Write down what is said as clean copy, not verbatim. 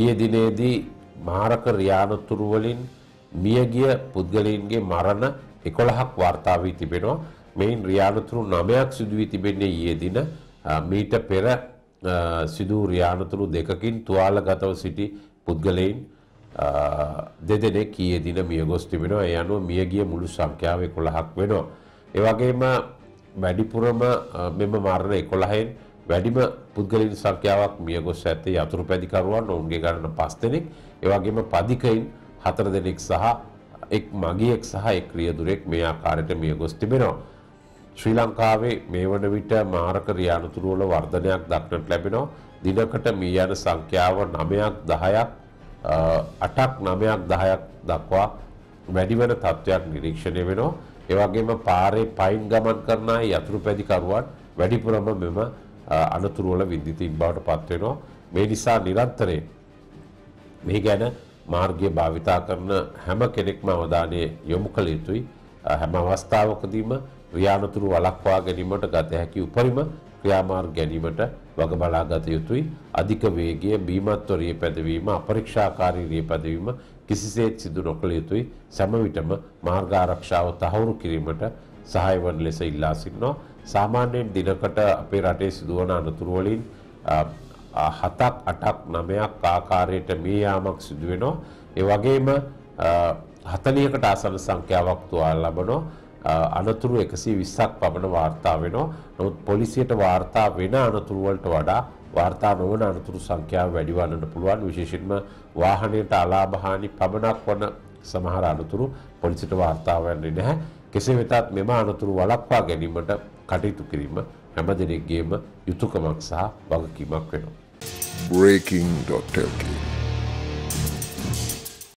ඊයේ දිනේදී මාරක රියානතුරු වලින් මියගිය පුද්ගලයන්ගේ මරණ 11ක් වාර්තා වී තිබෙනවා. මෙයින් රියානතුරු 9ක් සිදු වී තිබෙන්නේ ඊයේ දින. මීට පෙර සිදු රියානතුරු දෙකකින් තුවාලගතව සිටි පුද්ගලයන් දෙදෙනෙක් ඊයේ දින මිය ගොස් තිබෙනවා. ඒ අනුව මියගිය මුළු සංඛ්‍යාව 11ක් වෙනවා. ඒ වගේම වැඩිපුරම මෙම මරණ 11න් වැඩිම පුද්ගලයන් සංඛ්‍යාවක් මිය ගොස් ඇත්තේ යතුරුපැදිකරුවන් ඔවුන්ගේ ගණන 5 දෙනෙක්. ඒ වගේම පදිකයින් 4 දෙනෙක් සහ එක් මගියෙක් සහ එක් ක්‍රියදුරෙක් මේ ආකාරයට මිය ගොස් තිබෙනවා. ශ්‍රී ලංකාවේ මේ වන විට මාරක රියානතුරු වල වර්ධනයක් දක්නට ලැබෙනවා. දිනකට මිය යන සංඛ්‍යාව 9ක් 10ක් 8ක් 9ක් 10ක් දක්වා වැඩි වෙන තත්ත්වයක් නිරීක්ෂණය වෙනවා. ඒ වගේම පාරේ පයින් ගමන් කරන යතුරුපැදිකරුවන් වැඩිපුරම මෙම අනතුරු වල විඳිතින් බවට පත් වෙනවා. මේ නිසා නිරන්තරයෙන් මේ ගැන මාර්ගය භාවිතා කරන හැම කෙනෙක්ම අවධානය යොමු කළ යුතුයි. හැම අවස්ථාවකදීම රියානතුරු වළක්වා ගැනීමට ගත හැකි උපරිම ක්‍රියාමාර්ග ගැනීමට වග බලා ගත යුතුයි. අධික වේගය, බීමත්වරිය පැදවීම, අපරීක්ෂාකාරී රිය පැදවීම කිසිසේත් සිදු නොකළ යුතුයි. සෑම විටම මාර්ග ආරක්ෂාව තහවුරු කිරීමට සහාය වන ලෙස ඉල්ලා සිටිනවා. සාමාන්‍යයෙන් දිනකට අපේ රටේ සිදුවන අනතුරු වලින් 7ක් 8ක් 9ක් ආකාරයට මේ යාමක් සිදු වෙනවා. ඒ වගේම 40කට ආසන්න සංඛ්‍යාවක් තුවාල ලබනවා. අනතුරු 120ක් පමණ වාර්තා වෙනවා. නමුත් පොලිසියට වාර්තා වෙන අනතුරු වලට වඩා වාර්තා නොවන අනතුරු සංඛ්‍යාව වැඩි වන්නට පුළුවන්. විශේෂයෙන්ම වාහනයට අලාභ හානි පමණක් වන සමහර අනතුරු පොලිසියට වාර්තා වෙන්නේ නැහැ. කෙසේ වෙතත් මෙම අනතුරු වළක්වා ගැනීමට කටයුතු කිරීම හැම දිනෙකගේම යුතුයකමක් සහ වගකීමක් වෙනවා. breaking.lk